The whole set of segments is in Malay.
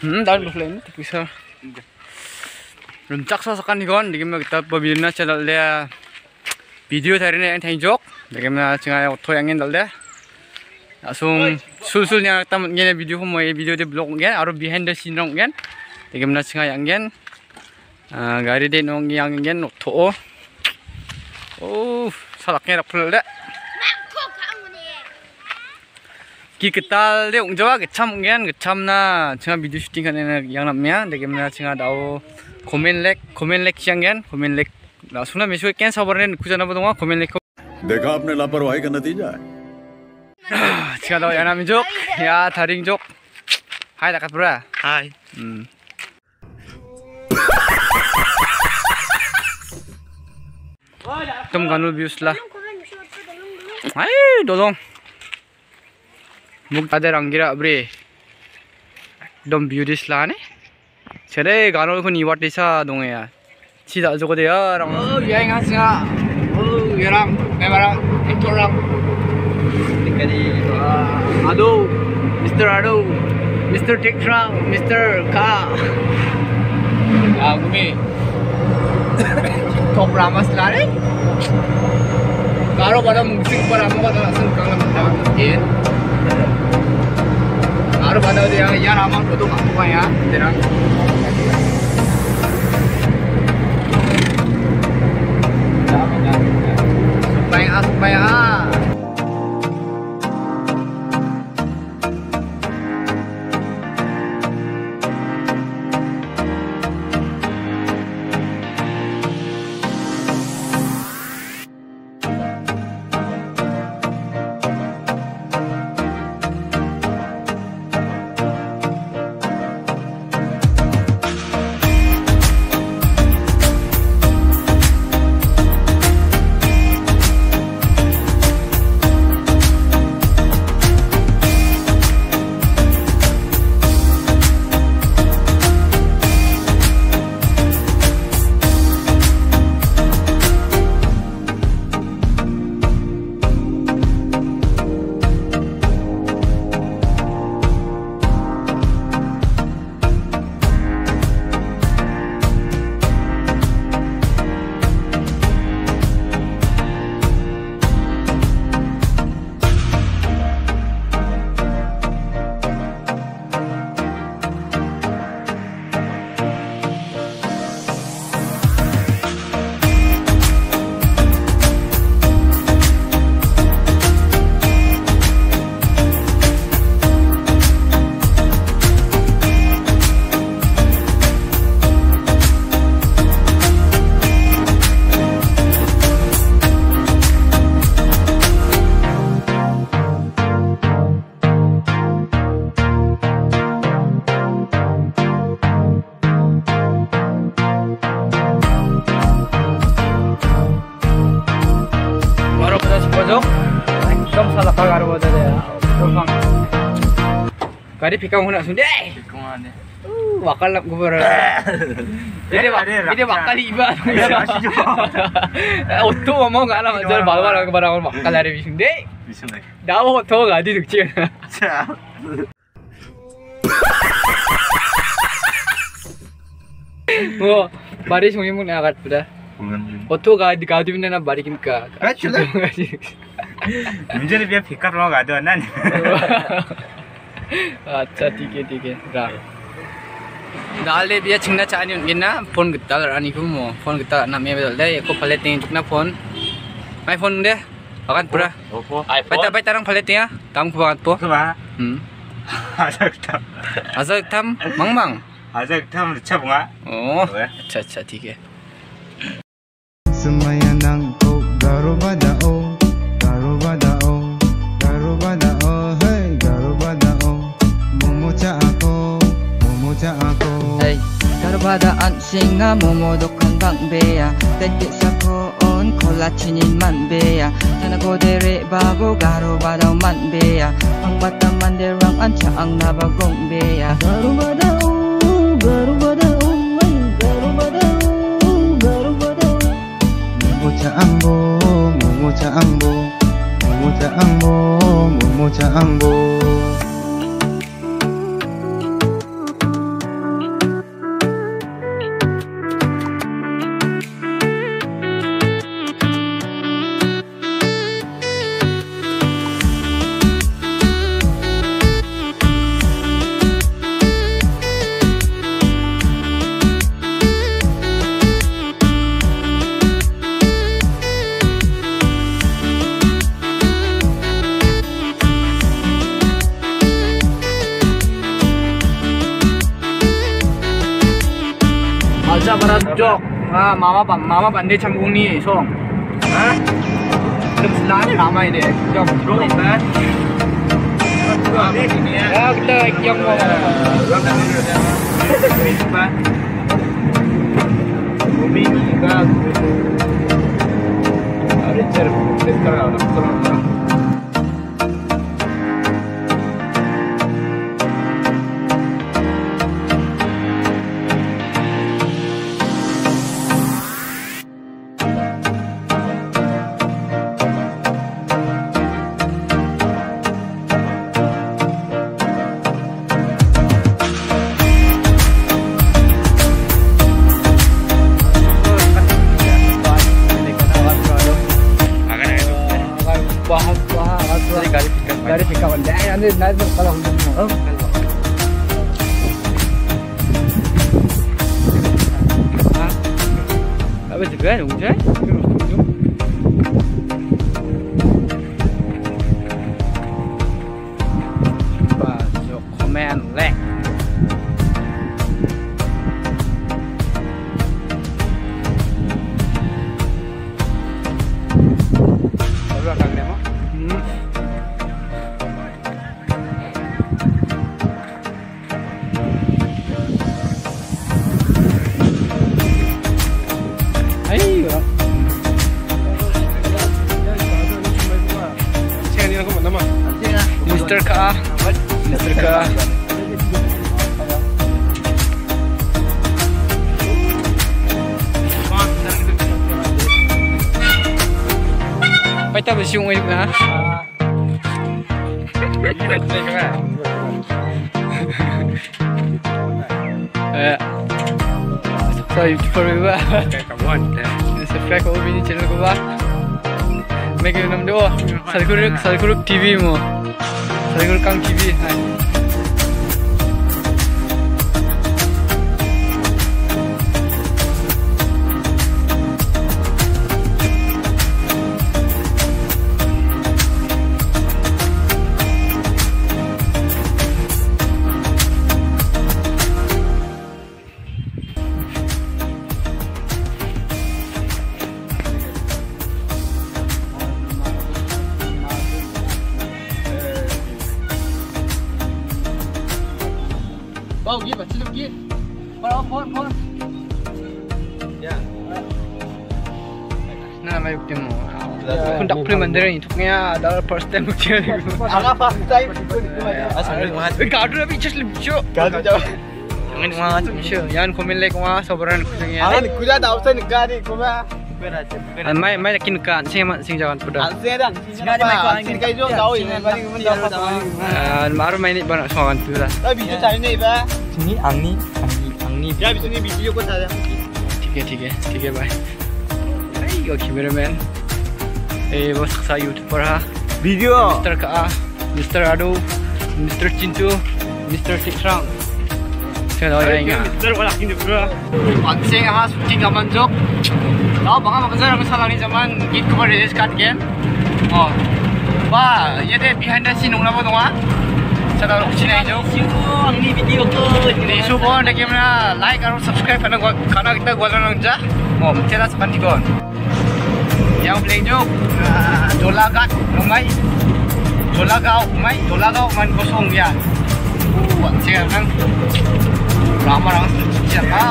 Dan boleh ni bisa. Runcak sasakan ikan, dikira kita pembina channel dia video hari ni yang jok, dikira cengai auto yang ini dah. Langsung sul-sulnya kita mungkin video video di blog mungkin, atau behind the scene mungkin, dikira cengai yang ini, gari dia nong yang ini auto. Oh, salaknya rapul dah. Kita lihat ungjawa kecam mungkin kecamna cengai video shooting kan yang namanya, dikira cengai tahu komen like yang kan, komen like. Langsung na mesej kan sabarnya kucana berdua komen like. देखा आपने लापरवाही का नतीजा है। Kalau yang namanya jok, ya taring jok. Hai dekat bro. Hai. Tum ganul views lah. Hai, dolong. Muk ada rangira bre. Dom beauties lah ni. Cere ganul ko niwat desa dong ya. Cida jogo dia orang. Oh, yang ngasih. Oh, orang memang ekor orang. Dikali. Ado, Mr. Tekra, Mr. K. Ya, kami top ramas lah ni. Kalau pada musik pada muka tu langsung kalau kita mungkin. Kalau pada dia yang ramai foto apa ya, terang. Supaya Kari pikau nak sunde. Wakal nak gubur. Ini wakal iba. Auto mau nggak lah macam bawa barang wakal dari sunde. Dah auto nggak di dukci. Oh, baris mungkin pun agak pada. Auto nggak di mana bari kim ka. Mungkin dia pick up orang ada nan. अच्छा ठीक है रा डाले बिया चिंगना चाहनी उनके ना फोन कितना रानी को मो फोन कितना ना मैं बदल दे एको फले तें चुकना फोन मैं फोन दे akan pura baita rang fale tia tam ko bangat po azak tam mang azak tam अच्छा bunga oh अच्छा ठीक है semaya nang ko garo badao hey garo badao momocha ako hey garo badaan singa momodokan bang beya tete sakon kolachinin man beya tanago dere bago garo badao man beya ang bata manderang ancha ang nabagong beya garo badao Aja barat jok. Mama bandi canggung ni song. Hah? Belum selama ramai deh. Jok. Bro, Pak. Ya kita yang mau. Bumi ni kan. Ada cerita sekarang nak. Dari kawan dia nanti kalau apa juga dong je masuk komen like baru akan demo Mr. Ka. Baik tak bersiung ini na? So YouTuber juga. Subscribe ko bini channel ko ba? May kayo nam do. Salguruk TV mo. Salguruk Kang TV. Hai. Bau gih, ciluk gih. Pon. Ya. Nah, mai bukti mo. Kun dak pre mandir ni tuknya ada first time bukti. Agak first time. Asal mahal. Kadu na bichas libcho. Kadu jauh. Jangan mahal tu. Yan komen like wah soberan kucingnya. Akan kuda dah usai negara ni kuma. Mai yakin kan sing jawan pada. Sedang. Sini kai jo tahu ini balik mun dah tahu. Baru main ni banyak soalan tu lah. Tapi video cari ni ba. Sini angni. Ya bisa ni video ko saja. ठीक है भाई यो cameraman वो सक्सा YouTuber हा Video. Mister का mister Aadu mister Chintu mister Tikrang चलो आएंगे Mister wala kini bro. Pansing ha shooting aman jok tao banga mabazar ang salani zaman git cover release cut game oh wah ye de behind the scene nungla bo donga chalo china jok angni video ko ni subo na camera like aro subscribe kana kita golan nangja oh chela sakani kon yang playing jok dolagat rumai dolagau man kosong ya pansing ang ramai siapa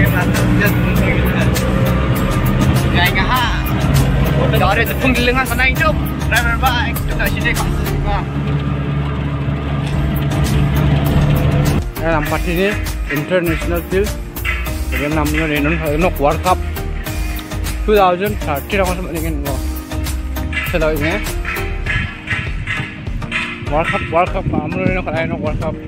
Ngày ha, đó là phương tiện hàng sản xuất, driver bike, chúng ta chỉ để công sự mà. Đây là part ini international field, dengan namanya Renok World Cup 2030 orang sempat dengan lo. Sedang ini World Cup, kamu Renok World Cup.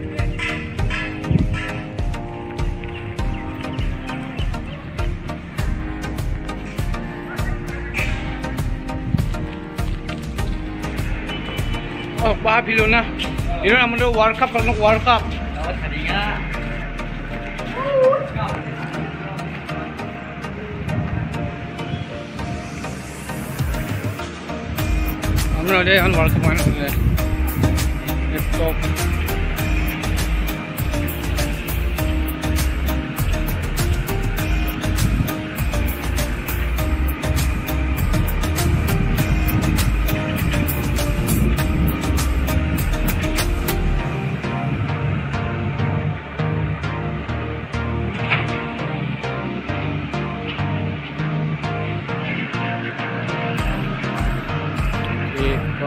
Oh, bah pilon na. Ini namanya World Cup, kalau World Cup. Namanya dia kan World Cup mana tu? Laptop.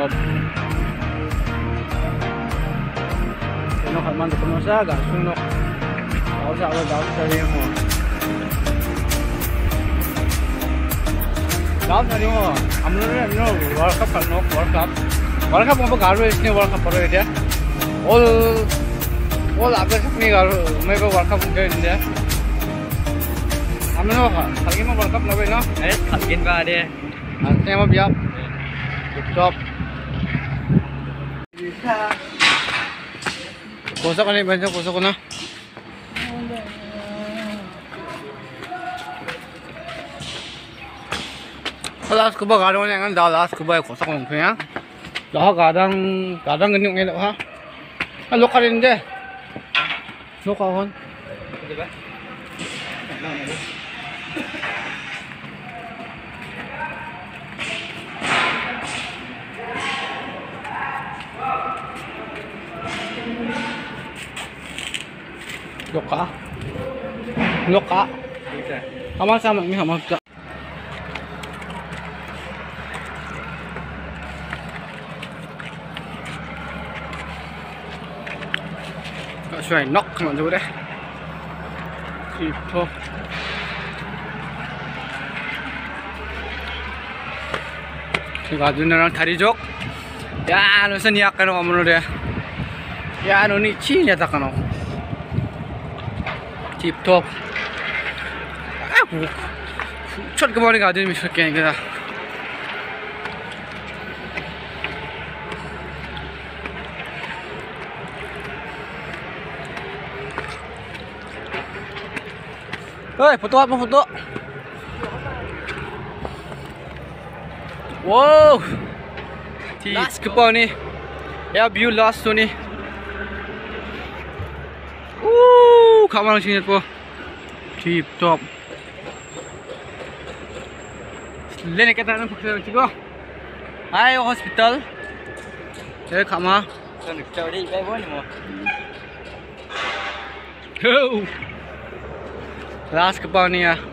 top. Ano kaman to kuno sa ga sunok. Daw sa rin mo. Daw sa rin mo. Amno rin no World Cup no World Cup mo garo isne World Cup paro ite. All agar ni garo may ba World Cup mo inde. Amno ka lagi mo World Cup lawe no. Khalgin ba de. Ante mo biap. Top. Kosa ka na iba kosa ko na. Last ko ba garo na nga last ko ba kosa ko kaya. Laha kadang ganyan ngelo ha. Halo ka rin de. No ka hon. Di ba? Loka. Sama-sama ni sama. Xoay nóc mọi người đây. Kịp thôi. Thì có dùn nó thari jok. Ya nó sân yak cái nó mà nó đây. Ya nó ni chi ya ta cái nó. Tip top. Chốt cái body garden mình phải cái ra. Ơi, foto apa foto? Wow. Last ke bawah ni. Ya view last tu ni. Kat mana sini tu? Tip top. Lên cái tao phục vụ chưa? Hai hospital. Chơi khám ha. Sao được chơi đi bé bố nhỉ mà. Last ke bawah ni ya.